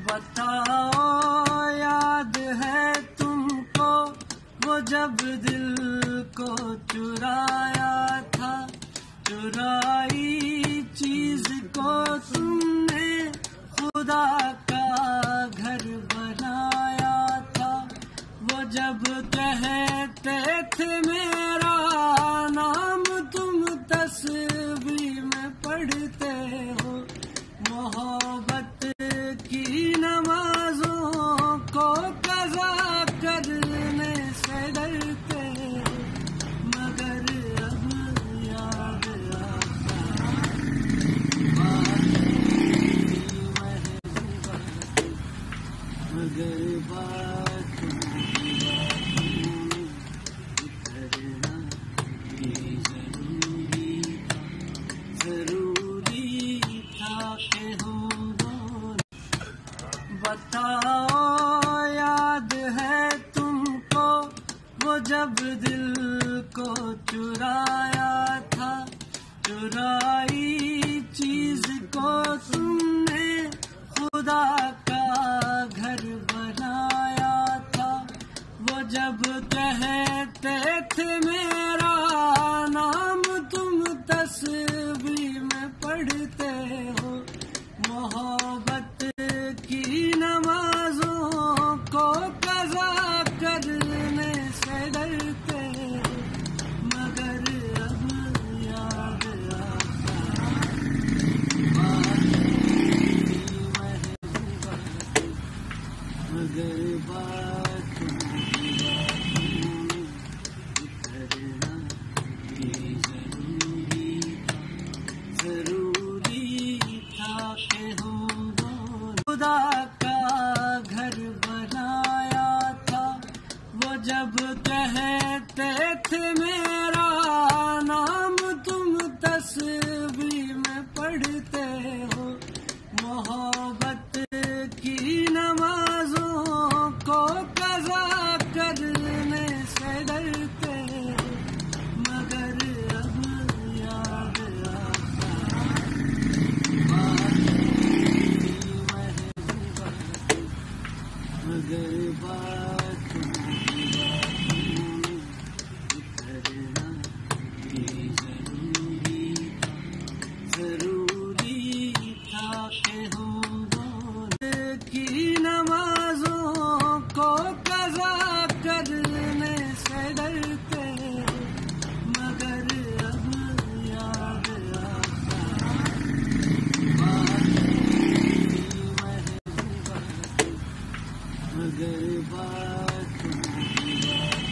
बताओ याद है तुमको वो जब दिल को चुराया था, चुराई चीज को तुमने खुदा का घर बनाया था। वो जब कहते थे मेरा नाम तुम तस्वीर में पढ़ते हो, मोहब्बत की नमाजों को कज़ा करने से डरते, मगर अब याद आता मगर बात करना भी जरूरी था कि हम दोनों। बताओ याद है तुमको वो जब दिल को चुराया था, चुराई चीज को तुमने खुदा का घर बनाया था। वो जब कहते थे मेरा नाम तुम तस्वीर में पढ़ते हो, मोहब्बत की नमाजों को कज़ा करने से डरते, मगर अब याद आता मगर बात करना भी जरूरी था कि हम दोनों। खुदा का घर बनाया था। वो जब कहते थे मेरा नाम तुम तस्वीर में पढ़ते हो, मोहब्बत की नमाजों को कज़ा करने से डरते, मगर अब याद आता मगर बात करना भी जरूरी था कि हम दोनों। खुदा का घर बनाया था। वो जब कहते थे मेरा नाम तुम तस्वीर में पढ़ते हो, मोहब्बत की नमाजों को कज़ा करने से डरते, मगर अब याद आता मगर बात करना भी जरूरी था कि हम दोनों। खुदा का घर बनाया था। वो जब कहते थे मेरा नाम तुम तस्वीर में पढ़ते हो, मोहब्बत की नमाजों को कज़ा करने से डरते, मगर अब याद आता जरूरी था कि हम दोनों की नमाजों को कज़ा करने से डरते, मगर अब याद आता मगर बात